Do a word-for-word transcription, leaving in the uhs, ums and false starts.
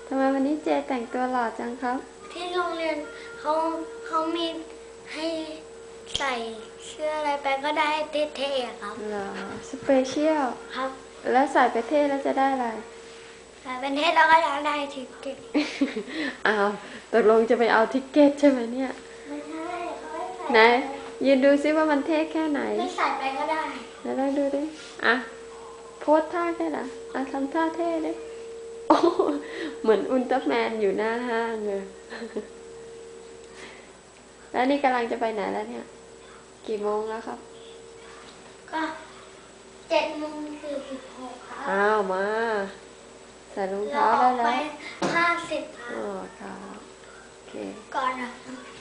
ทำไมวันนี้เจแต่งตัวหล่อจังครับที่โรงเรียนเขาเขามีให้ใส่เสื้ออะไรไปก็ได้เท่ๆครับเหรอสเปเชียลครับแล้วใส่ไปเท่แล้วจะได้อะไรใส่เป็นเท่แล้วก็อยากได้ทิกเก็ตอ้าวตกลงจะไปเอาทิกเก็ตใช่ไหมเนี่ยไม่ใช่เขาให้ใส่ไหนยืนดูซิว่ามันเท่แค่ไหนไม่ใส่ไปก็ได้แล้วเราดูดิอ่ะโพสท่าได้เหรออ่ะทำท่าเท่ดิโอ้เหมือนอุลตร้าแมนอยู่หน้าห้างเลยแล้วนี่กำลังจะไปไหนแล้วเนี่ยกี่โมงแล้วครับก็เจ็ดโมงสี่สิบหกครับอ้าวมาใส่รองเท้าได้แล้วห้าสิบครับอ๋อครับโอเคก่อนนะ